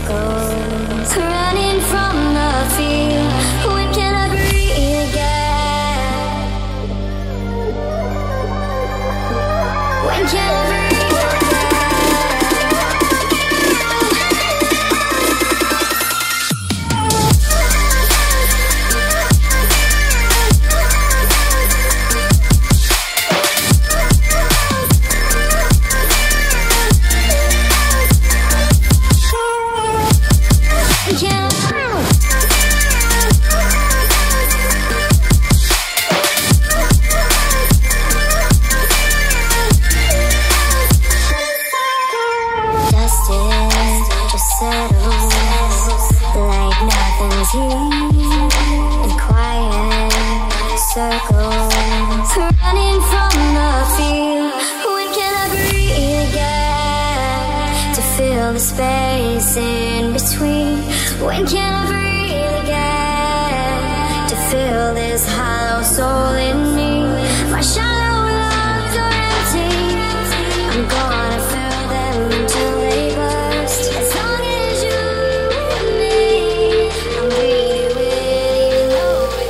circles, running from the fear. When can I breathe again? When can I breathe space in between? When can I breathe again? To feel this hollow soul in me. My shallow lungs are empty. I'm gonna fill them until they burst. As long as you and me, I'm breathing with you, know it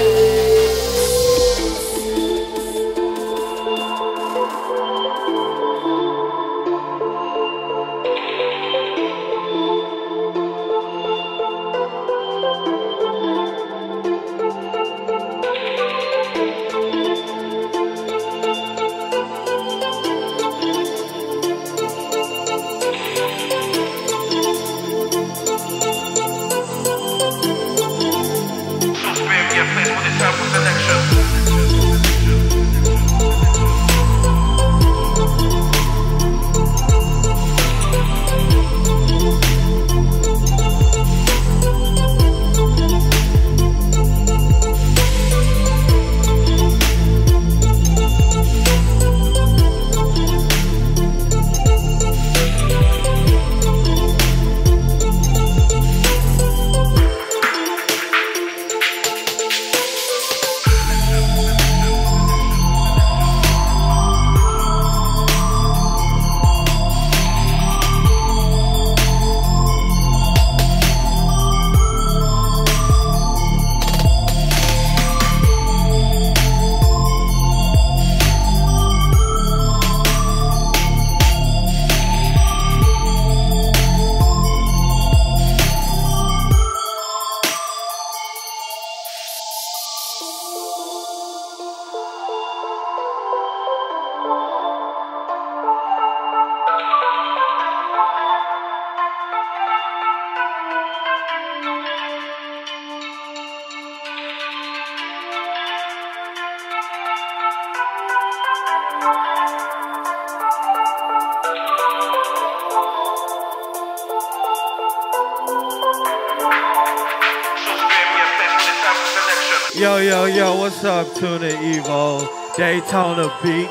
Yo, what's up, Tuna Evo, Daytona Beach?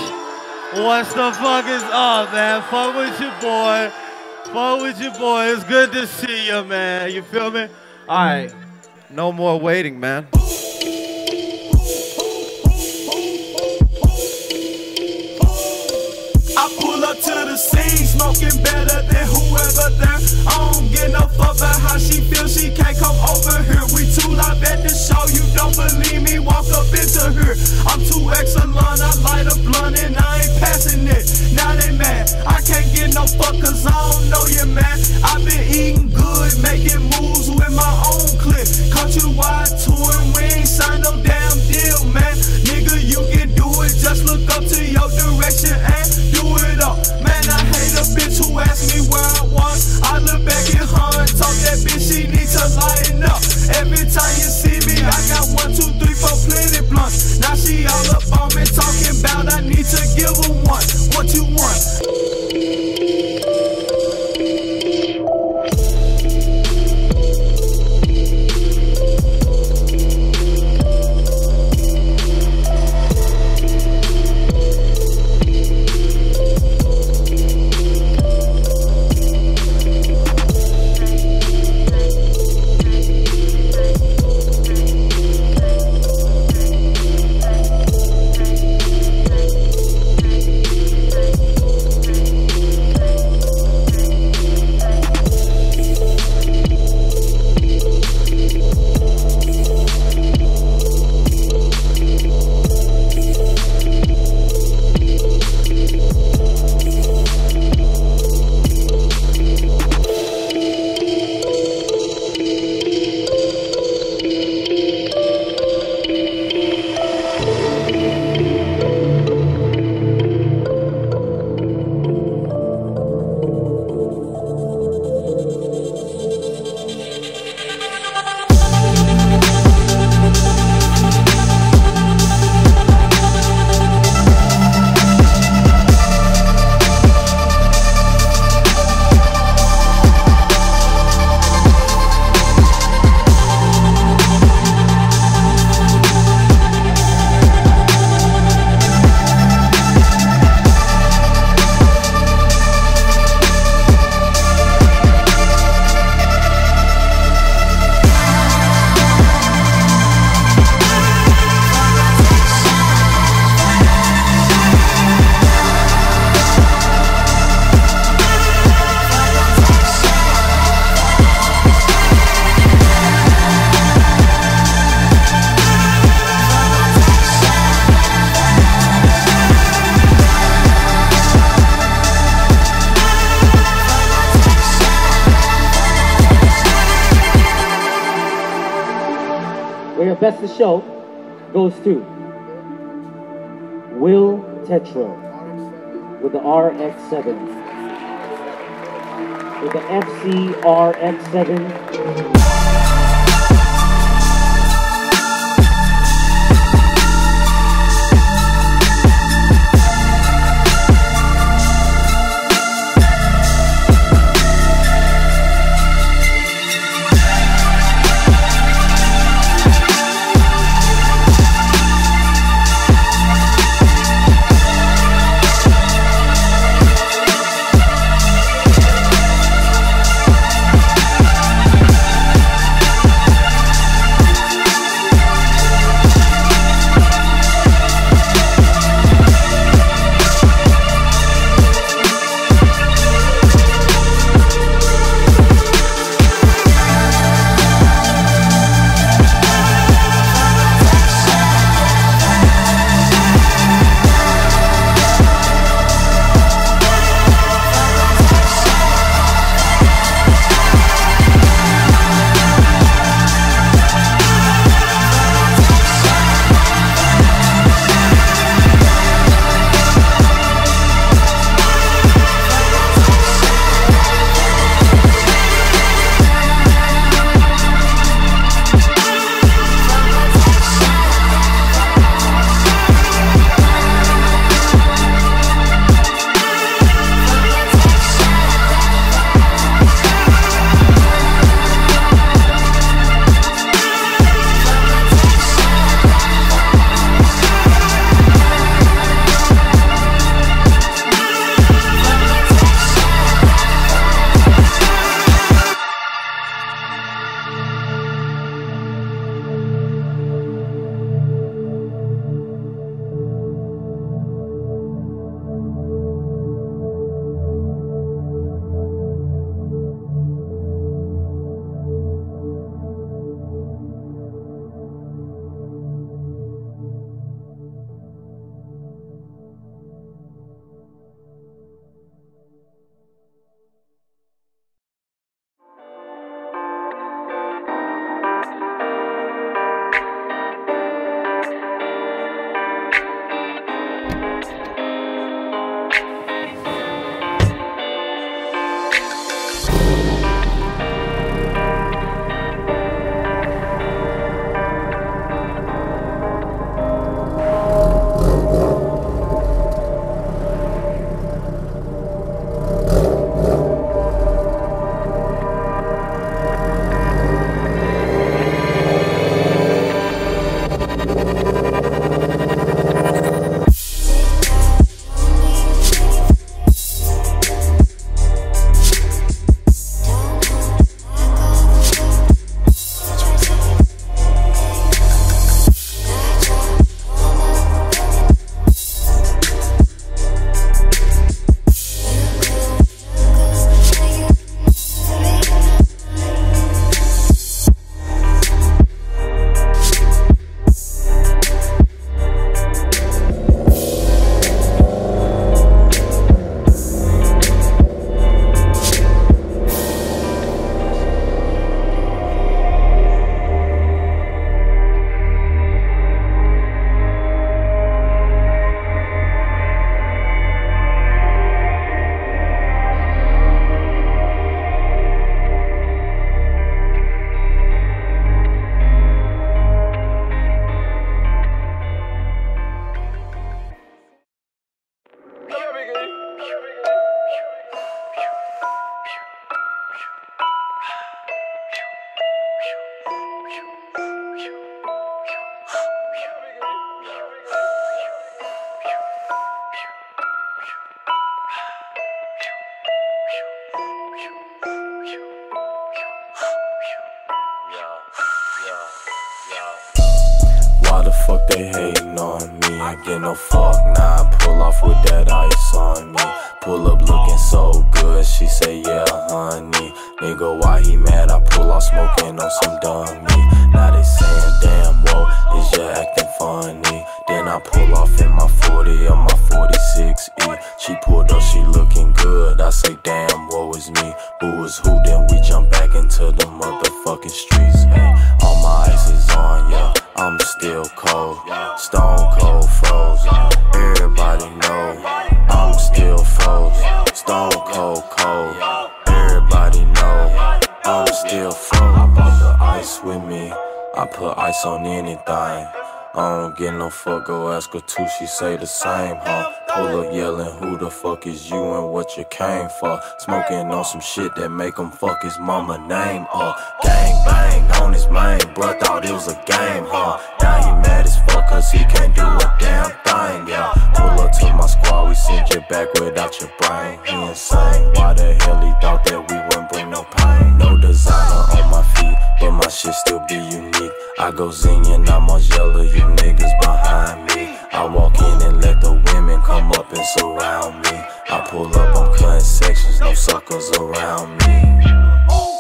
What's the fuck is up, man? Fuck with your boy. Fuck with your boy. It's good to see you, man. You feel me? All right. No more waiting, man. I pull up to the scene, smoking better than whoever there. I don't get no fuck about how she feels, she can't come over here. We too live at the show, you don't believe me, walk up into her. I'm too excellent, I light a blunt and I ain't passing it. Now they mad, I can't get no fuck cause I don't know you, man. I've been eating good, making moves with my own clip. Countrywide touring, we ain't signed no damn deal, man. Nigga, you can do it, just look up to your direction and do it up. Man, I hate a bitch who asked me where I was. I look back at her and talk that bitch, she need to lighten up. Every time you see me, I got 1, 2, 3, 4 plenty blunts. Now she all up on me talking about I need to give her one. What you want? best of the show goes to Will Tetro with the RX7. With the FC RX7. fuck they hating on me. I get no fuck, nah, I pull off with that ice on me. Pull up looking so good, she say yeah honey. Nigga why he mad, I pull off smoking on some dummy. Now they saying damn whoa, is you acting funny? Then I pull off in my 40 or my 46E. She pulled up, she looking good, I say damn whoa is me. Who is who, then we jump back into the motherfucking streets. Ay, all my ice is on, yeah, ice on anything. I don't get no fuck, go ask her too, she say the same, huh? Pull up yelling, who the fuck is you and what you came for? Smoking on some shit that make him fuck his mama name up. Gang bang on his main, bruh thought it was a game, huh? Now he mad as fuck cause he can't do a damn thing, yeah. Pull up to my squad, we send you back without your brain. He insane, why the hell he thought that we wouldn't bring no pain? No designer on my feet, but my shit still be unique. I go zingin', I'm on yellow, you niggas behind me. I walk in and let the women come up and surround me. I pull up, I'm cutting sections, no suckers around me.